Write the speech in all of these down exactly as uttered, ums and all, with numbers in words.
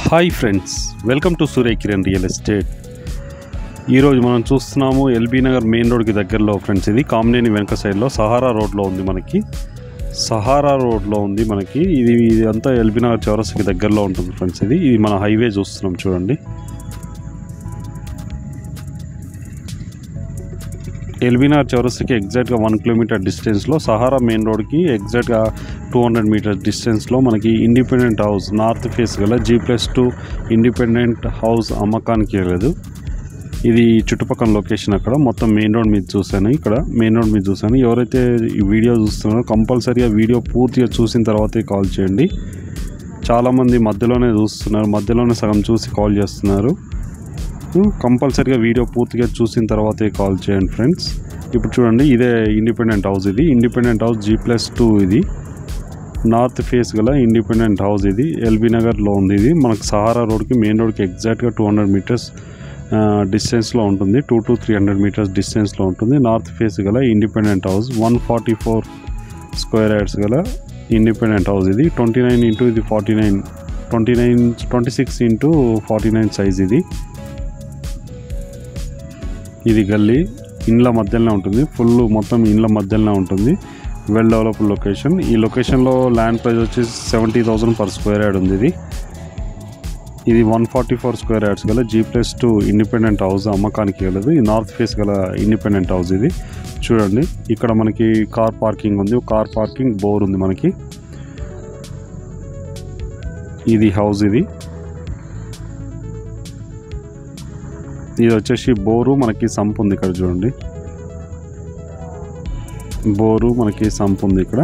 Hi friends, welcome to SuryaKiran real estate. ఈరోజు మనం చూస్తున్నాము ఎల్బీ నగర్ మెయిన్ రోడ్కి దగ్గరలో ఫ్రెండ్స్. ఇది కామినేని వెనక సైడ్లో సహారా రోడ్లో ఉంది. మనకి సహారా రోడ్లో ఉంది మనకి ఇది ఇదంతా ఎల్బీ నగర్ చౌరస్తాకి దగ్గరలో ఉంటుంది ఫ్రెండ్స్. ఇది ఇది మన హైవే చూస్తున్నాం చూడండి. ఎల్బీ నగర్ చౌరస్తాకి ఎగ్జాక్ట్గా వన్ కిలోమీటర్ డిస్టెన్స్లో, సహారా మెయిన్ రోడ్కి ఎగ్జాక్ట్గా టూ హండ్రెడ్ మీటర్స్ డిస్టెన్స్లో మనకి ఇండిపెండెంట్ హౌస్ నార్త్ ఫేస్ గల G plus two independent house అమ్మకానికి వెళ్ళదు. ఇది చుట్టుపక్కల లొకేషన్. అక్కడ మొత్తం మెయిన్ రోడ్ మీద చూశాను. ఇక్కడ మెయిన్ రోడ్ మీద చూశాను. ఎవరైతే ఈ వీడియో చూస్తున్నారో కంపల్సరీగా వీడియో పూర్తిగా చూసిన తర్వాతే కాల్ చేయండి. చాలామంది మధ్యలోనే చూస్తున్నారు, మధ్యలోనే సగం చూసి కాల్ చేస్తున్నారు. కంపల్సరీగా వీడియో పూర్తిగా చూసిన తర్వాతే కాల్ చేయండి ఫ్రెండ్స్. ఇప్పుడు చూడండి, ఇదే ఇండిపెండెంట్ హౌస్. ఇది independent house G plus two. ఇది నార్త్ ఫేస్ గల ఇండిపెండెంట్ హౌస్. ఇది ఎల్బీ నగర్లో ఉంది. ఇది మనకు సహారా రోడ్కి మెయిన్ రోడ్కి ఎగ్జాక్ట్గా టూ హండ్రెడ్ మీటర్స్ డిస్టెన్స్లో ఉంటుంది. Two to three hundred meters డిస్టెన్స్లో ఉంటుంది. నార్త్ ఫేస్ గల independent house one forty four square yards గల ఇండిపెండెంట్ హౌస్. ఇది ట్వంటీ నైన్ ఇంటూ ఇది forty nine twenty nine twenty six into forty nine size. ఇది ఇది గల్లీ ఇండ్ల మధ్యలోనే ఉంటుంది. ఫుల్ మొత్తం ఇండ్ల మధ్యలోనే ఉంటుంది. Well developed location. ఈ లొకేషన్లో ల్యాండ్ ప్రైస్ వచ్చేసి seventy thousand per square yard ఉంది. ఇది ఇది one forty four square yards గల G plus two independent house అమ్మకానికి వెళ్ళదు. ఈ నార్త్ ఫేస్ గల ఇండిపెండెంట్ హౌస్. ఇది చూడండి, ఇక్కడ మనకి కార్ పార్కింగ్ ఉంది. కార్ పార్కింగ్ బోర్ ఉంది మనకి. ఇది హౌస్. ఇది ఇది వచ్చేసి బోరు, మనకి సంప్ ఉంది. ఇక్కడ చూడండి, బోరు మనకి సంప్ ఉంది. ఇక్కడ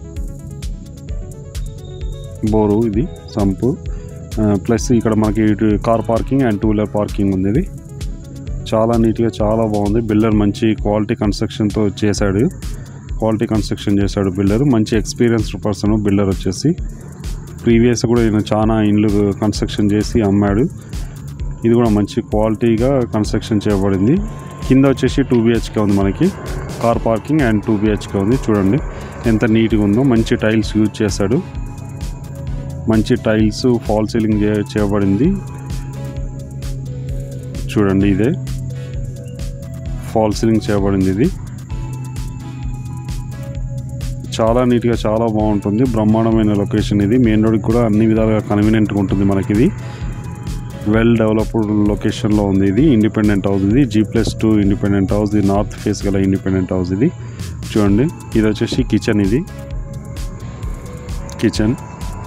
బోరు, ఇది సంపు, ప్లస్ ఇక్కడ మనకి car parking and two wheeler parking ఉంది. ఇది చాలా నీట్గా చాలా బాగుంది. బిల్డర్ మంచి క్వాలిటీ కన్స్ట్రక్షన్తో చేశాడు. క్వాలిటీ కన్స్ట్రక్షన్ చేశాడు బిల్డర్. మంచి ఎక్స్పీరియన్స్డ్ పర్సన్ బిల్డర్ వచ్చేసి. ప్రీవియస్ కూడా ఈయన చాలా ఇండ్లు కన్స్ట్రక్షన్ చేసి అమ్మాడు. ఇది కూడా మంచి క్వాలిటీగా కన్స్ట్రక్షన్ చేయబడింది. కింద వచ్చేసి టూ బిహెచ్కే ఉంది మనకి. Car parking and two BHK ఉంది. చూడండి ఎంత నీట్గా ఉందో. మంచి టైల్స్ యూజ్ చేశాడు. మంచి టైల్స్, ఫాల్ సీలింగ్ చేయబడింది. చూడండి, ఇదే ఫాల్ సీలింగ్ చేయబడింది. ఇది చాలా నీట్గా చాలా బాగుంటుంది. బ్రహ్మాండమైన లొకేషన్. ఇది మెయిన్ రోడ్కి కూడా అన్ని విధాలుగా కన్వీనియంట్గా ఉంటుంది మనకి. ఇది వెల్ డెవలప్డ్ లొకేషన్లో ఉంది. ఇది ఇండిపెండెంట్ హౌస్. ఇది G plus two independent house. ఇది నార్త్ ఫేస్ గల ఇండిపెండెంట్ హౌస్. ఇది చూడండి, ఇది వచ్చేసి కిచెన్. ఇది కిచెన్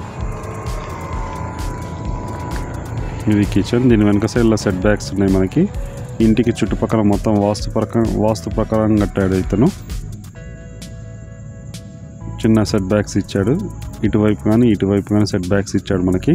ఇది కిచెన్. దీని వెనక సైడ్లో సెట్ బ్యాక్స్ ఉన్నాయి మనకి. ఇంటికి చుట్టుపక్కల మొత్తం వాస్తు ప్రకారం వాస్తు ప్రకారం కట్టాడు ఇతను. చిన్న సెట్ బ్యాక్స్ ఇచ్చాడు. ఇటువైపు కానీ ఇటువైపు కానీ సెట్ బ్యాక్స్ ఇచ్చాడు మనకి.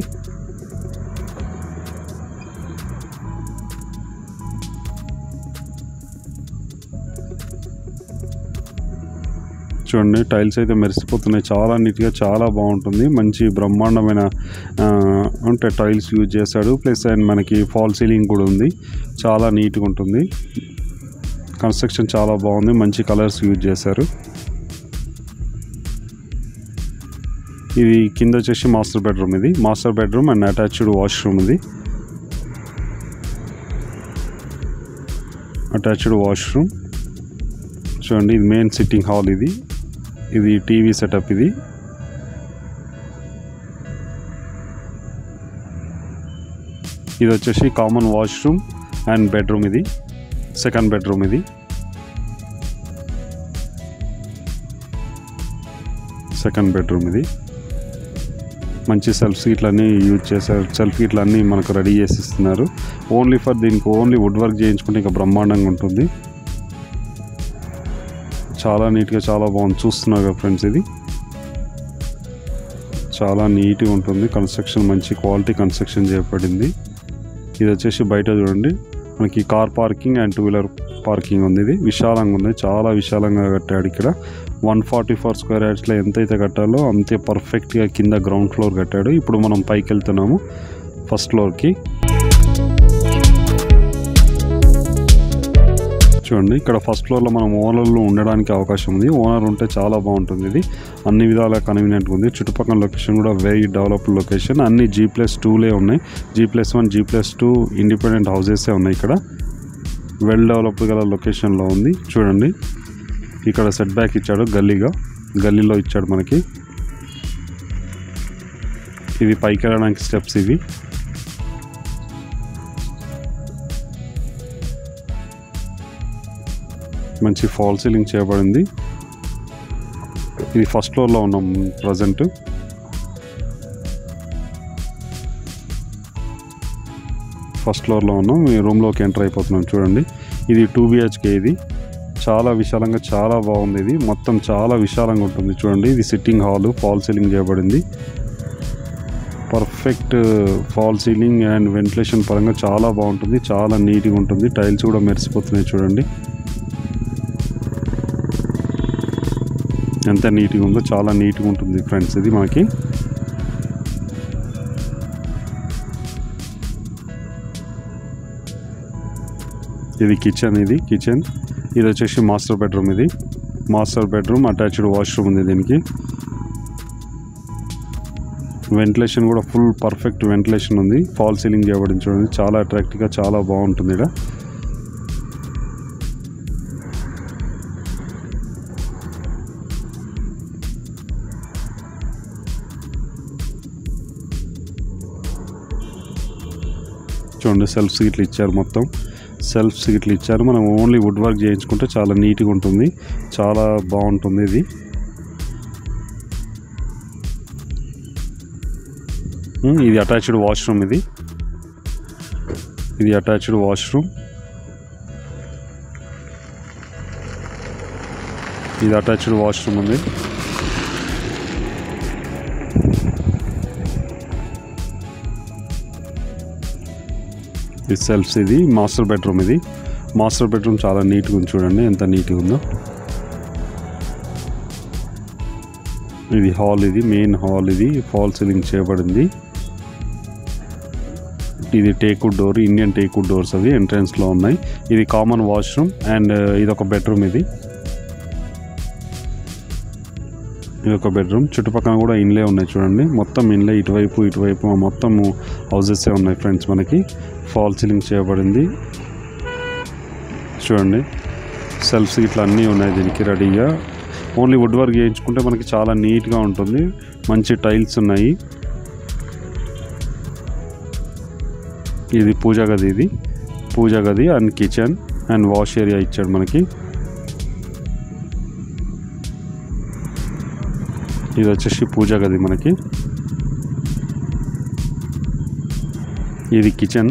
చూడండి, టైల్స్ అయితే మెరిసిపోతున్నాయి. చాలా నీట్గా చాలా బాగుంటుంది. మంచి బ్రహ్మాండమైన అంటే టైల్స్ యూజ్ చేశాడు. ప్లస్ అండ్ మనకి ఫాల్ సీలింగ్ కూడా ఉంది. చాలా నీట్గా ఉంటుంది. కన్స్ట్రక్షన్ చాలా బాగుంది. మంచి కలర్స్ యూజ్ చేశారు. ఇది కింద వచ్చేసి మాస్టర్ బెడ్రూమ్. ఇది master bedroom and attached washroom. ఇది అటాచ్డ్ వాష్రూమ్. చూడండి, ఇది మెయిన్ సిట్టింగ్ హాల్. ఇది ఇది టీవీ సెటప్. ఇది ఇది వచ్చేసి కామన్ వాష్రూమ్ అండ్ బెడ్రూమ్. ఇది సెకండ్ బెడ్రూమ్. ఇది సెకండ్ బెడ్రూమ్. ఇది మంచి సెల్ఫ్ సీట్లన్నీ యూజ్ చేశారు. సెల్ఫ్ సీట్లన్నీ మనకు రెడీ చేసి ఇస్తున్నారు. ఓన్లీ ఫర్ దీనికి ఓన్లీ వుడ్ వర్క్ చేయించుకుంటే ఇంకా బ్రహ్మాండంగా ఉంటుంది. చాలా నీట్గా చాలా బాగుంది. చూస్తున్నారు కదా ఫ్రెండ్స్, ఇది చాలా నీట్గా ఉంటుంది. కన్స్ట్రక్షన్ మంచి క్వాలిటీ కన్స్ట్రక్షన్ చేయబడింది. ఇది వచ్చేసి బయట చూడండి, మనకి car parking and two wheeler parking ఉంది. ఇది విశాలంగా ఉంది. చాలా విశాలంగా కట్టాడు. ఇక్కడ వన్ ఫార్టీ ఫోర్ స్క్వేర్ యార్డ్స్లో ఎంతైతే కట్టాలో అంతే పర్ఫెక్ట్గా కింద గ్రౌండ్ ఫ్లోర్ కట్టాడు. ఇప్పుడు మనం పైకి వెళ్తున్నాము ఫస్ట్ ఫ్లోర్కి. చూడండి ఇక్కడ ఫస్ట్ ఫ్లోర్లో మనం ఓనర్లు ఉండడానికి అవకాశం ఉంది. ఓనర్ ఉంటే చాలా బాగుంటుంది. ఇది అన్ని విధాలా కన్వీనియంట్గా ఉంది. చుట్టుపక్కల లొకేషన్ కూడా వెరీ డెవలప్డ్ లొకేషన్. అన్ని జీ ప్లస్ టూలే ఉన్నాయి. G plus one G plus two independent హౌసెసే ఉన్నాయి. ఇక్కడ వెల్ డెవలప్డ్ గల లొకేషన్లో ఉంది. చూడండి ఇక్కడ సెట్ బ్యాక్ ఇచ్చాడు, గల్లీగా గల్లీలో ఇచ్చాడు మనకి. ఇది పైకి వెళ్ళడానికి స్టెప్స్. ఇవి మంచి ఫాల్ సీలింగ్ చేయబడింది. ఇది ఫస్ట్ ఫ్లోర్లో ఉన్నాం ప్రజెంట్. ఫస్ట్ ఫ్లోర్లో ఉన్నాం. ఈ రూమ్లోకి ఎంటర్ అయిపోతున్నాం. చూడండి ఇది టూ బిహెచ్కే. ఇది చాలా విశాలంగా చాలా బాగుంది. ఇది మొత్తం చాలా విశాలంగా ఉంటుంది. చూడండి ఇది సిట్టింగ్ హాల్, ఫాల్ సీలింగ్ చేయబడింది. Perfect fall ceiling and ventilation పరంగా చాలా బాగుంటుంది. చాలా నీట్గా ఉంటుంది. టైల్స్ కూడా మెరిసిపోతున్నాయి. చూడండి ఎంత నీట్గా ఉందో. చాలా నీట్గా ఉంటుంది ఫ్రెండ్స్. ఇది మనకి ఇది కిచెన్. ఇది కిచెన్. ఇది వచ్చేసి మాస్టర్ బెడ్రూమ్. ఇది మాస్టర్ బెడ్రూమ్, అటాచ్డ్ వాష్రూమ్ ఉంది దీనికి. వెంటిలేషన్ కూడా ఫుల్ పర్ఫెక్ట్ వెంటిలేషన్ ఉంది. ఫాల్ సీలింగ్ చేయబడింది. చూడండి చాలా అట్రాక్టివ్గా చాలా బాగుంటుంది. ఇక్కడ చూడండి సెల్ఫ్స్ గిట్లు ఇచ్చారు. మొత్తం సెల్ఫ్స్ గిట్లు ఇచ్చారు. మనం ఓన్లీ వుడ్ వర్క్ చేయించుకుంటే చాలా నీట్గా ఉంటుంది. చాలా బాగుంటుంది. ఇది ఇది అటాచ్డ్ వాష్రూమ్. ఇది ఇది అటాచ్డ్ వాష్రూమ్. ఇది అటాచ్డ్ వాష్రూమ్ ఉంది. ఇది సెల్ఫ్స్. ఇది మాస్టర్ బెడ్రూమ్. ఇది మాస్టర్ బెడ్రూమ్ చాలా నీట్గా ఉంది. చూడండి ఎంత నీట్గా ఉందో. ఇది హాల్. ఇది మెయిన్ హాల్. ఇది ఫాల్ సీలింగ్ చేయబడింది. ఇది teakwood door, Indian teakwood doors అవి ఎంట్రన్స్లో ఉన్నాయి. ఇది కామన్ వాష్రూమ్ అండ్ ఇది ఒక బెడ్రూమ్. ఇది ఇది ఒక బెడ్రూమ్. చుట్టుపక్కల కూడా ఇండ్లే ఉన్నాయి. చూడండి మొత్తం ఇండ్లే. ఇటువైపు ఇటువైపు మొత్తం హౌసెస్ ఉన్నాయి ఫ్రెండ్స్. మనకి ఫాల్ సీలింగ్ చేయబడింది. చూడండి సెల్ఫ్స్ ఇట్లా అన్నీ ఉన్నాయి దీనికి రెడీగా. ఓన్లీ వుడ్ వర్క్ చేయించుకుంటే మనకి చాలా నీట్గా ఉంటుంది. మంచి టైల్స్ ఉన్నాయి. ఇది పూజా గది. ఇది పూజా గది and kitchen and wash area ఇచ్చాడు మనకి. ఇది వచ్చేసి పూజా గది మనకి. ఇది కిచెన్.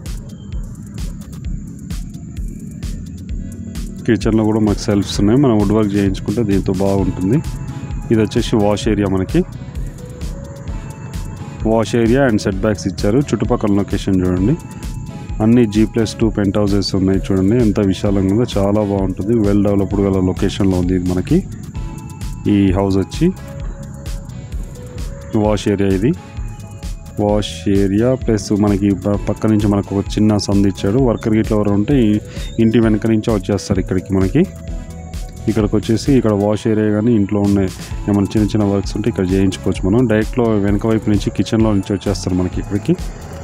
కిచెన్లో కూడా మనకి సెల్ఫ్స్ ఉన్నాయి. మనం వుడ్ వర్క్ చేయించుకుంటే దీంతో బాగుంటుంది. ఇది వచ్చేసి వాష్ ఏరియా మనకి. Wash area and setbacks ఇచ్చారు. చుట్టుపక్కల లొకేషన్ చూడండి. అన్ని G plus two penthouses ఉన్నాయి. చూడండి ఎంత విశాలంగా ఉందో. చాలా బాగుంటుంది. వెల్ డెవలప్డ్ గల లొకేషన్లో ఉంది ఇది మనకి. ఈ హౌస్ వచ్చి వాష్ ఏరియా. ఇది వాష్ ఏరియా ప్లస్ మనకి పక్క నుంచి మనకు ఒక చిన్న సందు ఇచ్చాడు. వర్కర్ గిట్ల ఎవరు ఉంటే ఇంటి వెనక నుంచే వచ్చేస్తారు ఇక్కడికి మనకి. ఇక్కడికి వచ్చేసి ఇక్కడ వాష్ ఏరియా కానీ ఇంట్లో ఉన్న ఏమైనా చిన్న చిన్న వర్క్స్ ఉంటే ఇక్కడ చేయించుకోవచ్చు. మనం డైరెక్ట్లో వెనక వైపు నుంచి కిచెన్లో నుంచి వచ్చేస్తారు మనకి ఇక్కడికి.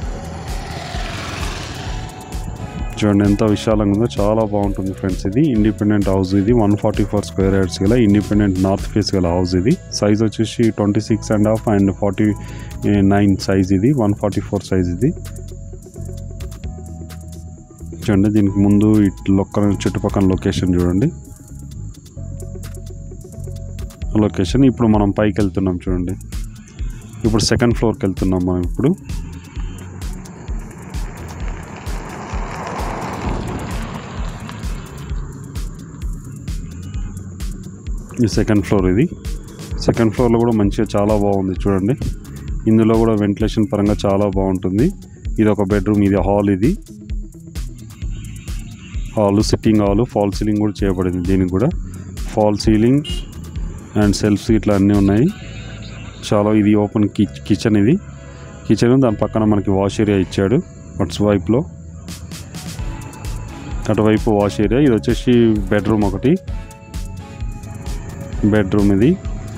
చూడండి ఎంత విశాలంగా ఉందో. చాలా బాగుంటుంది ఫ్రెండ్స్. ఇది ఇండిపెండెంట్ హౌస్. ఇది one forty four square yards గల ఇండిపెండెంట్ నార్త్ ఫేస్ గల హౌస్. ఇది సైజ్ వచ్చేసి twenty six and half and forty nine size. ఇది వన్ ఫార్టీ ఫోర్ సైజ్. ఇది చూడండి దీనికి ముందు లొక్క చుట్టుపక్కల లొకేషన్ చూడండి. లొకేషన్ ఇప్పుడు మనం పైకి వెళ్తున్నాం. చూడండి ఇప్పుడు సెకండ్ ఫ్లోర్కి వెళ్తున్నాం మనం. ఇప్పుడు ఈ సెకండ్ ఫ్లోర్. ఇది సెకండ్ ఫ్లోర్లో కూడా మంచిగా చాలా బాగుంది. చూడండి ఇందులో కూడా వెంటిలేషన్ పరంగా చాలా బాగుంటుంది. ఇది ఒక బెడ్రూమ్. ఇది హాల్. ఇది hall sitting hall. Fall ceiling కూడా చేయబడింది. దీనికి కూడా ఫాల్ సీలింగ్ అండ్ సెల్ఫ్స్ ఇట్లా అన్నీ ఉన్నాయి. చాలా ఇది ఓపెన్ కిచెన్. ఇది కిచెన్. దాని పక్కన మనకి వాష్ ఏరియా ఇచ్చాడు అట్స్ వైపులో. అటువైపు వాష్ ఏరియా. ఇది వచ్చేసి బెడ్రూమ్ ఒకటి, బెడ్రూమ్ ఇది.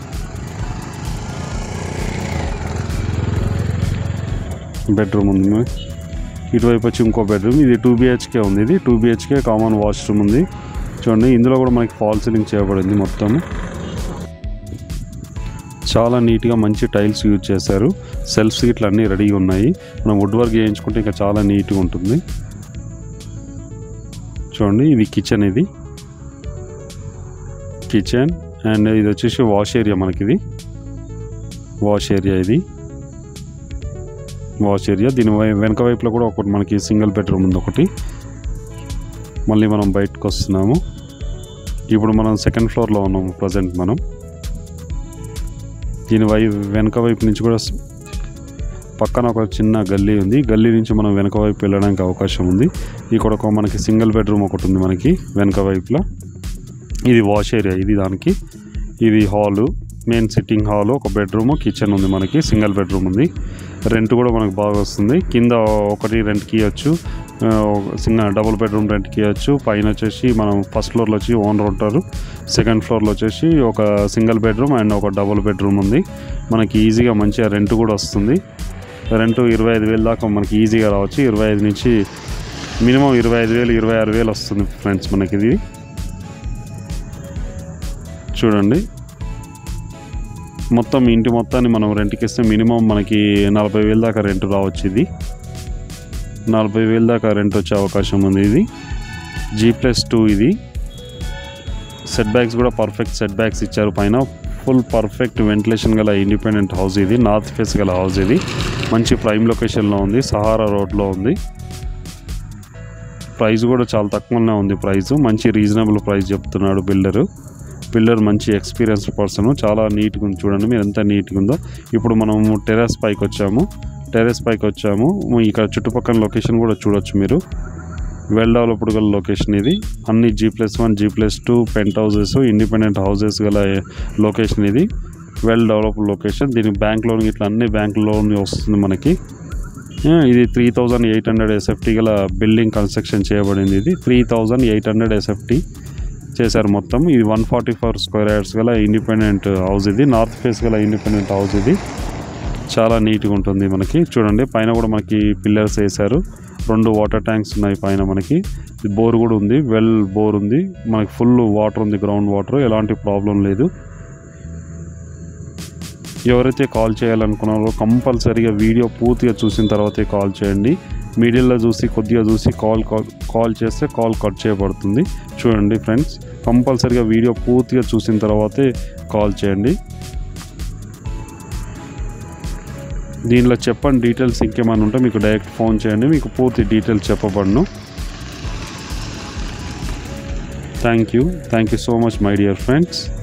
బెడ్రూమ్ ఉంది. ఇటువైపు వచ్చి ఇంకో బెడ్రూమ్. ఇది టూ బిహెచ్కే ఉంది. ఇది టూ బిహెచ్కే కామన్ వాష్రూమ్ ఉంది. చూడండి ఇందులో కూడా మనకి ఫాల్ సీలింగ్ చేయబడింది మొత్తం. చాలా నీట్గా మంచి టైల్స్ యూజ్ చేశారు. సెల్ఫ్స్ ఇట్లా అన్నీ రెడీగా ఉన్నాయి. మనం వుడ్ వర్క్ చేయించుకుంటే ఇంకా చాలా నీట్గా ఉంటుంది. చూడండి ఇది కిచెన్, ఇది కిచెన్. అండ్ ఇది వచ్చేసి వాష్ ఏరియా మనకి. ఇది వాష్ ఏరియా, ఇది వాష్ ఏరియా. దీని వెనక వైపులో కూడా ఒకటి మనకి సింగిల్ బెడ్రూమ్ ఉంది ఒకటి. మళ్ళీ మనం బయటకు వస్తున్నాము. ఇప్పుడు మనం సెకండ్ ఫ్లోర్లో ఉన్నాము ప్రజెంట్ మనం. దీని వై వెనక వైపు నుంచి కూడా పక్కన ఒక చిన్న గల్లీ ఉంది. గల్లీ నుంచి మనం వెనక వైపు వెళ్ళడానికి అవకాశం ఉంది. ఇక్కడ ఒక మనకి సింగిల్ బెడ్రూమ్ ఒకటి ఉంది మనకి వెనక వైపులో. ఇది వాష్ ఏరియా, ఇది దానికి. ఇది హాలు, మెయిన్ సిట్టింగ్ హాలు, ఒక బెడ్రూమ్, కిచెన్ ఉంది మనకి. సింగిల్ బెడ్రూమ్ ఉంది. రెంట్ కూడా మనకు బాగా వస్తుంది. కింద ఒకటి రెంట్కి ఇవ్వచ్చు, సింగల్ డబుల్ బెడ్రూమ్ రెంట్కి ఇవ్వచ్చు. పైన వచ్చేసి మనం ఫస్ట్ ఫ్లోర్లో వచ్చి ఓనర్ ఉంటారు. సెకండ్ ఫ్లోర్లో వచ్చేసి ఒక సింగిల్ బెడ్రూమ్ అండ్ ఒక డబుల్ బెడ్రూమ్ ఉంది మనకి. ఈజీగా మంచిగా రెంట్ కూడా వస్తుంది. రెంట్ ఇరవై ఐదు వేలు దాకా మనకి ఈజీగా రావచ్చు. ఇరవై ఐదు నుంచి మినిమం ఇరవై ఐదు వేలు ఇరవై ఆరు వేలు వస్తుంది ఫ్రెండ్స్ మనకి. ఇది చూడండి మొత్తం ఇంటి మొత్తాన్ని మనం రెంట్కి ఇస్తే మినిమం మనకి నలభై వేలు దాకా రెంట్ రావచ్చు. ఇది నలభై వేలు దాకా రెంట్ వచ్చే అవకాశం ఉంది. ఇది జీ ప్లస్ టూ. ఇది సెట్ బ్యాక్స్ కూడా పర్ఫెక్ట్ సెట్ బ్యాక్స్ ఇచ్చారు పైన. ఫుల్ పర్ఫెక్ట్ వెంటిలేషన్ గల ఇండిపెండెంట్ హౌస్ ఇది. నార్త్ ఫేస్ గల హౌస్ ఇది. మంచి ప్రైమ్ లొకేషన్లో ఉంది. సహారా రోడ్లో ఉంది. ప్రైస్ కూడా చాలా తక్కువనే ఉంది. ప్రైస్ మంచి రీజనబుల్ ప్రైస్ చెప్తున్నాడు బిల్డరు. బిల్డర్ మంచి ఎక్స్పీరియన్స్ పర్సన్. చాలా నీట్గా ఉంది. చూడండి మీరు ఎంత నీట్గా ఉందో. ఇప్పుడు మనము టెర్రస్ పైకి వచ్చాము. టెర్రస్ పైకి వచ్చాము ఇక్కడ చుట్టుపక్కల లొకేషన్ కూడా చూడొచ్చు మీరు. వెల్ డెవలప్డ్ గల లొకేషన్ ఇది. అన్ని G plus one G plus two penthouses, independent houses గల లొకేషన్ ఇది. Well developed location. దీనికి బ్యాంక్ లోన్ ఇట్లా అన్ని బ్యాంక్ లోన్ వస్తుంది మనకి. ఇది three thousand eight hundred SFT గల బిల్డింగ్ కన్స్ట్రక్షన్ చేయబడింది. ఇది three thousand eight hundred SFT చేశారు మొత్తం. ఇది one forty four square yards గల ఇండిపెండెంట్ హౌస్ ఇది. నార్త్ ఫేస్ గల ఇండిపెండెంట్ హౌస్ ఇది. చాలా నీట్గా ఉంటుంది మనకి. చూడండి పైన కూడా మనకి పిల్లర్స్ వేశారు. రెండు వాటర్ ట్యాంక్స్ ఉన్నాయి పైన మనకి. బోర్ కూడా ఉంది. వెల్ బోర్ ఉంది మనకి. ఫుల్ వాటర్ ఉంది, గ్రౌండ్ వాటర్. ఎలాంటి ప్రాబ్లం లేదు. ఎవరైతే కాల్ చేయాలనుకున్నారో కంపల్సరీగా వీడియో పూర్తిగా చూసిన తర్వాతే కాల్ చేయండి. మీడియాలో చూసి కొద్దిగా చూసి కాల్ కాల్ చేస్తే కాల్ కట్ చేయబడుతుంది. చూడండి ఫ్రెండ్స్, కంపల్సరీగా వీడియో పూర్తిగా చూసిన తర్వాతే కాల్ చేయండి. దీనిలో చెప్పండి డీటెయిల్స్ ఇంకేమైనా ఉంటే మీకు డైరెక్ట్ ఫోన్ చేయండి, మీకు పూర్తి డీటెయిల్స్ చెప్పబడును. Thank you thank you so much my dear friends.